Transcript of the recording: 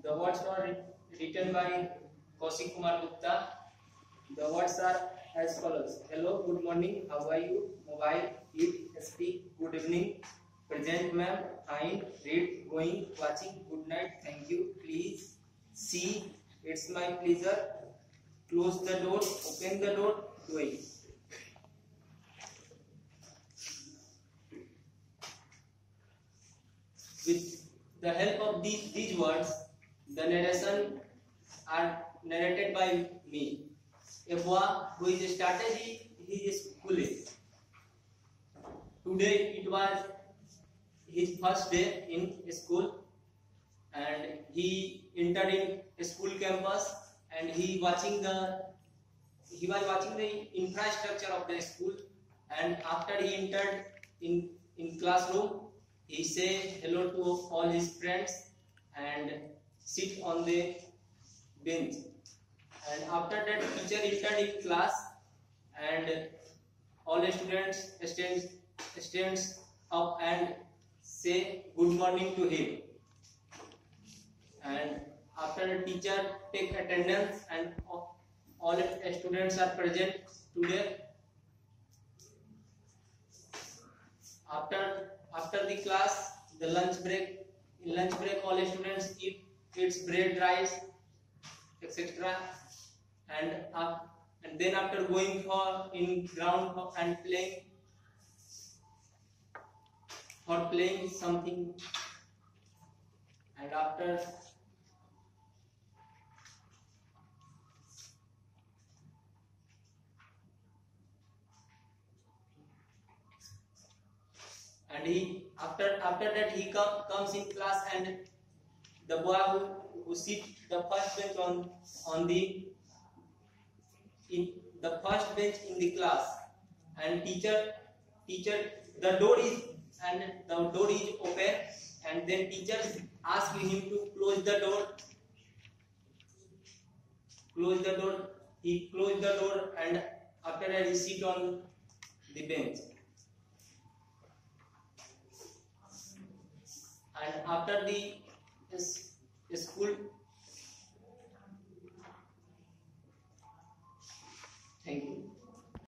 The words are written by Kaushik Kumar Gupta. The words are as follows: Hello, good morning, how are you? Mobile, eat, speak, good evening. Present, ma'am, fine, read, going, watching, good night, thank you, please, see, it's my pleasure, close the door, open the door, going. With the help of these words, the narration are narrated by me. A boy who is started his schooling. Today it was his first day in school, and he entered in a school campus, and he was watching the infrastructure of the school. And after he entered in classroom, he said hello to all his friends and sit on the bench. And after that, teacher entered in class, and all the students stands up and say good morning to him. And after the teacher take attendance, and all the students are present today. After the class, the lunch break. In lunch break, all the students eats bread, rice, etc. And then after going for in ground and playing something, and after that he comes in class, and the boy who sit the first bench on the first bench in the class, and teacher the door is open, and then teacher ask him to close the door. He closed the door, and after that he sit on the bench. And after the school, thank you.